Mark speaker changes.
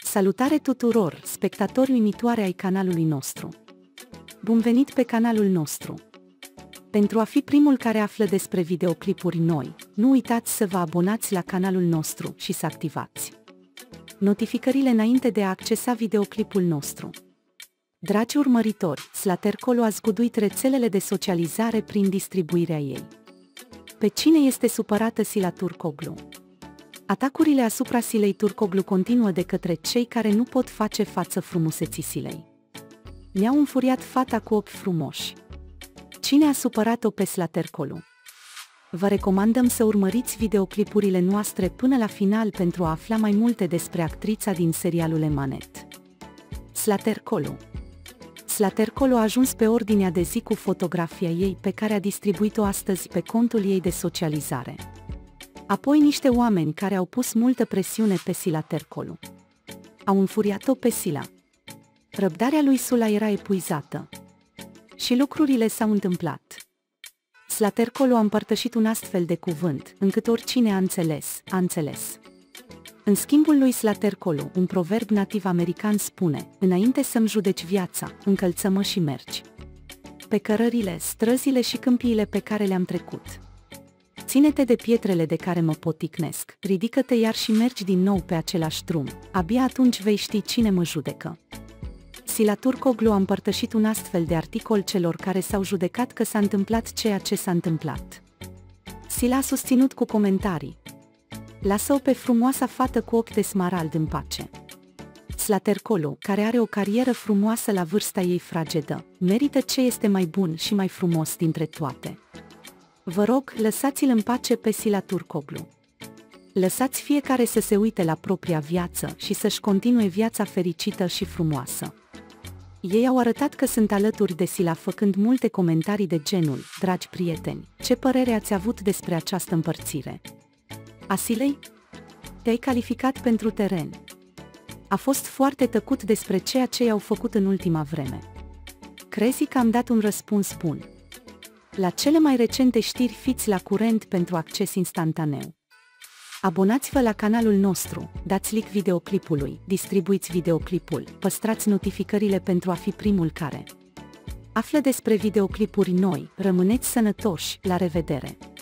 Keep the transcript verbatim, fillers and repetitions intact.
Speaker 1: Salutare tuturor, spectatori uimitoare ai canalului nostru! Bun venit pe canalul nostru! Pentru a fi primul care află despre videoclipuri noi, nu uitați să vă abonați la canalul nostru și să activați notificările înainte de a accesa videoclipul nostru. Dragi urmăritori, Slatercolo a zguduit rețelele de socializare prin distribuirea ei. Pe cine este supărată Sila Turcoglu? Atacurile asupra Silei Turcoglu continuă de către cei care nu pot face față frumuseții Silei. Mi-au înfuriat fata cu ochi frumoși. Cine a supărat-o pe Slatercolo? Vă recomandăm să urmăriți videoclipurile noastre până la final pentru a afla mai multe despre actrița din serialul Emanet. Slatercolo. Slatercolo a ajuns pe ordinea de zi cu fotografia ei pe care a distribuit-o astăzi pe contul ei de socializare. Apoi niște oameni care au pus multă presiune pe Slatercolo. Au înfuriat-o pe Sila. Răbdarea lui Sula era epuizată. Și lucrurile s-au întâmplat. Slatercolo a împărtășit un astfel de cuvânt, încât oricine a înțeles, a înțeles. În schimbul lui Slatercolo, un proverb nativ american spune: înainte să-mi judeci viața, încălță-mă și mergi pe cărările, străzile și câmpiile pe care le-am trecut. Ține-te de pietrele de care mă poticnesc, ridică-te iar și mergi din nou pe același drum, abia atunci vei ști cine mă judecă. Sila Turcoglu a împărtășit un astfel de articol celor care s-au judecat că s-a întâmplat ceea ce s-a întâmplat. Sila a susținut cu comentarii: lasă-o pe frumoasa fată cu ochi de smarald în pace. Slatercolo, care are o carieră frumoasă la vârsta ei fragedă, merită ce este mai bun și mai frumos dintre toate. Vă rog, lăsați-l în pace pe Sila Turcoglu. Lăsați fiecare să se uite la propria viață și să-și continue viața fericită și frumoasă. Ei au arătat că sunt alături de Sila făcând multe comentarii de genul: dragi prieteni, ce părere ați avut despre această împărțire a Silei? Te-ai calificat pentru teren. A fost foarte tăcut despre ceea ce i-au făcut în ultima vreme. Crezi că am dat un răspuns bun? La cele mai recente știri fiți la curent pentru acces instantaneu. Abonați-vă la canalul nostru, dați like videoclipului, distribuiți videoclipul, păstrați notificările pentru a fi primul care află despre videoclipuri noi. Rămâneți sănătoși, la revedere!